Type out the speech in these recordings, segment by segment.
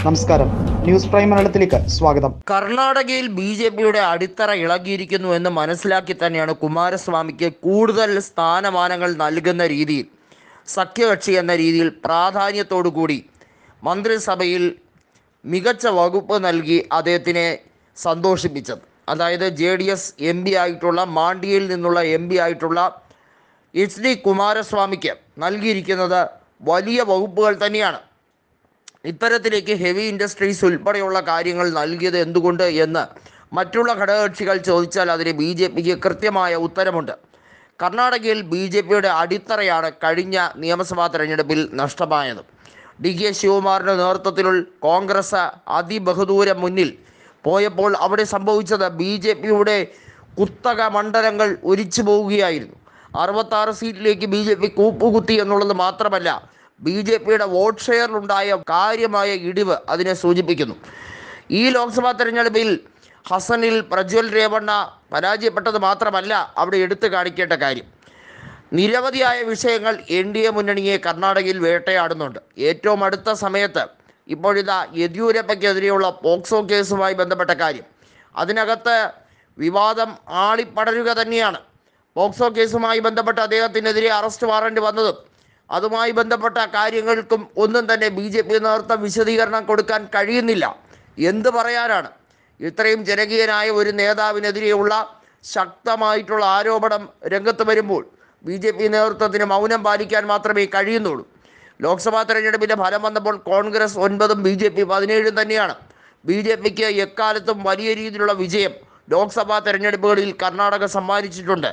നമസ്കാരം, news prime മലയാളത്തിലേക്ക് സ്വാഗതം. കർണാടകയിൽ ബി.ജെ.പിയുടെ അടിത്തറ ഇളകിയിരിക്കുന്നു എന്ന് മനസ്സിലാക്കി തന്നെയാണ് കുമാരസ്വാമിക്ക് കൂടുതൽ സ്ഥാനമാനങ്ങൾ നൽകുന്ന രീതിയിൽ, സഖ്യകക്ഷി എന്ന രീതിയിൽ പ്രാധാന്യത്തോടു കൂടി മന്ത്രിസഭയിൽ മികച്ച വകുപ്പ് നൽകി അദ്ദേഹത്തിനെ സന്തോഷിപ്പിച്ചത്. അതായത് JDS MP ആയിട്ടുള്ള മാണ്ഡ്യയിൽ നിന്നുള്ള MP ആയിട്ടുള്ള HD കുമാരസ്വാമിക്ക് നൽകിയിരിക്കുന്നത് വലിയ വകുപ്പുകൾ തന്നെയാണ്. ഇത്തരത്തിലേക്ക് ഹെവി ഇൻഡസ്ട്രീസ് ഉൾപ്പെടെയുള്ള കാര്യങ്ങൾ നൽകിയത് എന്തുകൊണ്ട് എന്ന് മറ്റുള്ള ഘടകകക്ഷികൾ ചോദിച്ചാൽ അതിന് BJPക്ക് കൃത്യമായ ഉത്തരമുണ്ട്. കർണാടകയിൽ BJPയുടെ അടിത്തറയാണ് കഴിഞ്ഞ നിയമസഭാ തെരഞ്ഞെടുപ്പിൽ നഷ്ടമായത്. DK ശിവകുമാറിൻ്റെ നേതൃത്വത്തിലുള്ള കോൺഗ്രസ് അതിബഹുദൂരം മുന്നിൽ പോയപ്പോൾ അവിടെ സംഭവിച്ചത് BJPയുടെ കുത്തക മണ്ഡലങ്ങൾ ഒലിച്ചു പോവുകയായിരുന്നു. 66 സീറ്റിലേക്ക് BJP കൂപ്പുകുത്തി എന്നുള്ളത് മാത്രമല്ല, BJPയുടെ വോട്ട് ഷെയറിലുണ്ടായ കാര്യമായ ഇടിവ് അതിനെ സൂചിപ്പിക്കുന്നു. ഈ ലോക്സഭാ തെരഞ്ഞെടുപ്പിൽ ഹസനിൽ പ്രജ്വൽ രേവണ്ണ പരാജയപ്പെട്ടത് മാത്രമല്ല അവിടെ എടുത്തു കാണിക്കേണ്ട കാര്യം. നിരവധിയായ വിഷയങ്ങൾ NDA മുന്നണിയെ കർണാടകയിൽ വേട്ടയാടുന്നുണ്ട്. ഏറ്റവും അടുത്ത സമയത്ത് ഇപ്പോഴിതാ യെദ്യൂരപ്പയ്ക്കെതിരെയുള്ള പോക്സോ കേസുമായി ബന്ധപ്പെട്ട കാര്യം, അതിനകത്ത് വിവാദം ആളിപ്പടരുക തന്നെയാണ്. പോക്സോ കേസുമായി ബന്ധപ്പെട്ട് അദ്ദേഹത്തിനെതിരെ അറസ്റ്റ് വാറണ്ട് വന്നതും അതുമായി ബന്ധപ്പെട്ട കാര്യങ്ങൾക്കും ഒന്നും തന്നെ BJP നേതൃത്വം വിശദീകരണം കൊടുക്കാൻ കഴിയുന്നില്ല. എന്ത് പറയാനാണ്? ഇത്രയും ജനകീയനായ ഒരു നേതാവിനെതിരെയുള്ള ശക്തമായിട്ടുള്ള ആരോപണം രംഗത്ത് വരുമ്പോൾ BJP നേതൃത്വത്തിന് മൗനം പാലിക്കാൻ മാത്രമേ കഴിയുന്നുള്ളൂ. ലോക്സഭാ തെരഞ്ഞെടുപ്പിൻ്റെ ഫലം വന്നപ്പോൾ കോൺഗ്രസ് 9ഉം BJP 17ഉം തന്നെയാണ്. BJPക്ക് എക്കാലത്തും വലിയ രീതിയിലുള്ള വിജയം ലോക്സഭാ തെരഞ്ഞെടുപ്പുകളിൽ കർണാടക സമ്മാനിച്ചിട്ടുണ്ട്.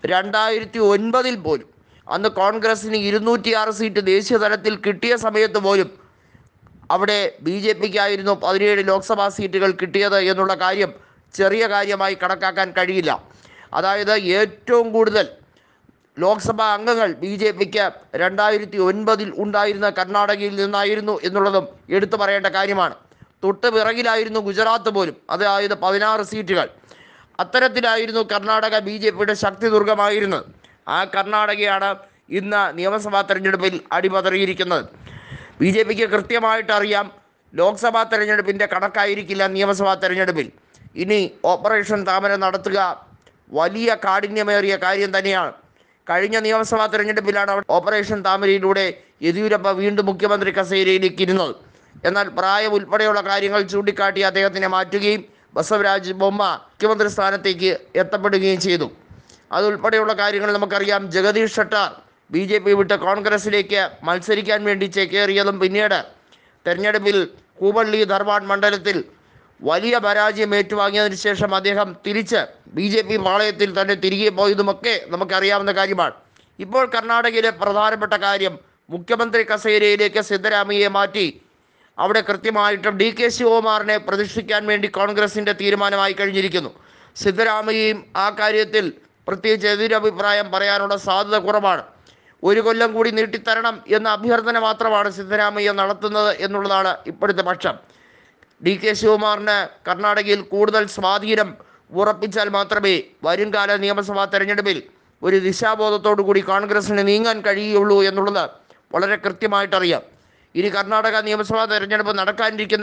2009 പോലും അന്ന് കോൺഗ്രസിന് 206 സീറ്റ് ദേശീയ തലത്തിൽ കിട്ടിയ സമയത്ത് പോലും അവിടെ BJPക്കായിരുന്നു 17 ലോക്സഭാ സീറ്റുകൾ കിട്ടിയത് എന്നുള്ള കാര്യം ചെറിയ കാര്യമായി കണക്കാക്കാൻ കഴിയില്ല. അതായത് ഏറ്റവും കൂടുതൽ ലോക്സഭാ അംഗങ്ങൾ BJPക്ക് 2009 ഉണ്ടായിരുന്ന കർണാടകയിൽ നിന്നായിരുന്നു എന്നുള്ളതും എടുത്തു പറയേണ്ട കാര്യമാണ്. തൊട്ട് പിറകിലായിരുന്നു ഗുജറാത്ത് പോലും, അതായത് 16 സീറ്റുകൾ. അത്തരത്തിലായിരുന്നു കർണാടക BJPയുടെ ശക്തി ദുർഗമായിരുന്നത്. ആ കർണാടകയാണ് ഇന്ന് നിയമസഭാ തെരഞ്ഞെടുപ്പിൽ അടിപതറിയിരിക്കുന്നത്. BJPക്ക് കൃത്യമായിട്ട് അറിയാം, ലോക്സഭാ തെരഞ്ഞെടുപ്പിൻ്റെ കണക്കായിരിക്കില്ല നിയമസഭാ തെരഞ്ഞെടുപ്പിൽ. ഇനി ഓപ്പറേഷൻ താമര നടത്തുക വലിയ കാഠിന്യമേറിയ കാര്യം തന്നെയാണ്. കഴിഞ്ഞ നിയമസഭാ തെരഞ്ഞെടുപ്പിലാണ് ഓപ്പറേഷൻ താമരയിലൂടെ യെദ്യൂരപ്പ വീണ്ടും മുഖ്യമന്ത്രി കസേരയിലേക്ക് ഇരുന്നത്. എന്നാൽ പ്രായം ഉൾപ്പെടെയുള്ള കാര്യങ്ങൾ ചൂണ്ടിക്കാട്ടി അദ്ദേഹത്തിനെ മാറ്റുകയും ബസവരാജ് ബൊമ്മ മുഖ്യമന്ത്രി സ്ഥാനത്തേക്ക് എത്തപ്പെടുകയും ചെയ്തു. അതുൾപ്പെടെയുള്ള കാര്യങ്ങൾ നമുക്കറിയാം. ജഗദീഷ് ഷട്ടാർ BJP വിട്ട് കോൺഗ്രസിലേക്ക് മത്സരിക്കാൻ വേണ്ടി ചേക്കേറിയതും പിന്നീട് തെരഞ്ഞെടുപ്പിൽ ഹൂബള്ളി ധർവാഡ് മണ്ഡലത്തിൽ വലിയ പരാജയം ഏറ്റുവാങ്ങിയതിനു ശേഷം അദ്ദേഹം തിരിച്ച് BJP പാളയത്തിൽ തന്നെ തിരികെ പോയതുമൊക്കെ നമുക്കറിയാവുന്ന കാര്യമാണ്. ഇപ്പോൾ കർണാടകയിലെ പ്രധാനപ്പെട്ട കാര്യം, മുഖ്യമന്ത്രി കസേരയിലേക്ക് സിദ്ധരാമയ്യയെ മാറ്റി അവിടെ കൃത്യമായിട്ടും DK ശിവകുമാറിനെ പ്രതിഷ്ഠിക്കാൻ വേണ്ടി കോൺഗ്രസിൻ്റെ തീരുമാനമായി കഴിഞ്ഞിരിക്കുന്നു. സിദ്ധരാമയ്യയും ആ കാര്യത്തിൽ പ്രത്യേകിച്ച് എതിരഭിപ്രായം പറയാനുള്ള സാധ്യത കുറവാണ്. 1 കൊല്ലം കൂടി നീട്ടിത്തരണം എന്ന അഭ്യർത്ഥന മാത്രമാണ് സിദ്ധരാമയ്യ നടത്തുന്നത് എന്നുള്ളതാണ് ഇപ്പോഴത്തെ പക്ഷം. DK ശിവകുമാറിന് കർണാടകയിൽ കൂടുതൽ സ്വാധീനം ഉറപ്പിച്ചാൽ മാത്രമേ വരുംകാല നിയമസഭാ തെരഞ്ഞെടുപ്പിൽ ഒരു ദിശാബോധത്തോടു കൂടി കോൺഗ്രസിന് നീങ്ങാൻ കഴിയുള്ളൂ എന്നുള്ളത് വളരെ കൃത്യമായിട്ടറിയാം. ഇനി കർണാടക നിയമസഭാ തെരഞ്ഞെടുപ്പ് നടക്കാനിരിക്കുന്ന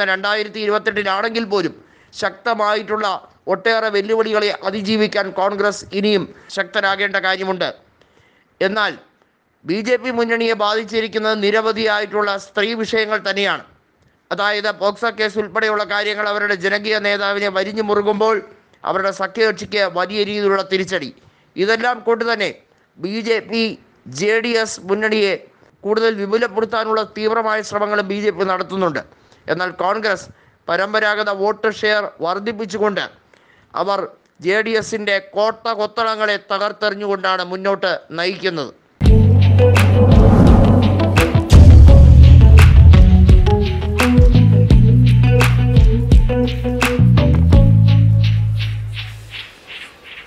2028 പോലും ശക്തമായിട്ടുള്ള ഒട്ടേറെ വെല്ലുവിളികളെ അതിജീവിക്കാൻ കോൺഗ്രസ് ഇനിയും ശക്തരാകേണ്ട കാര്യമുണ്ട്. എന്നാൽ BJP മുന്നണിയെ ബാധിച്ചിരിക്കുന്നത് നിരവധിയായിട്ടുള്ള സ്ത്രീ വിഷയങ്ങൾ തന്നെയാണ്. അതായത് പോക്സോ കേസ് ഉൾപ്പെടെയുള്ള കാര്യങ്ങൾ അവരുടെ ജനകീയ നേതാവിനെ വരിഞ്ഞു മുറുകുമ്പോൾ അവരുടെ സഖ്യകക്ഷിക്ക് വലിയ രീതിയിലുള്ള തിരിച്ചടി. ഇതെല്ലാം കൊണ്ട് തന്നെ BJP JDS മുന്നണിയെ കൂടുതൽ വിപുലപ്പെടുത്താനുള്ള തീവ്രമായ ശ്രമങ്ങളും BJP നടത്തുന്നുണ്ട്. എന്നാൽ കോൺഗ്രസ് പരമ്പരാഗത വോട്ട് ഷെയർ വർദ്ധിപ്പിച്ചുകൊണ്ട് അവർ JDSൻ്റെ കോട്ട കൊത്തളങ്ങളെ തകർത്തെറിഞ്ഞുകൊണ്ടാണ് മുന്നോട്ട് നയിക്കുന്നത്.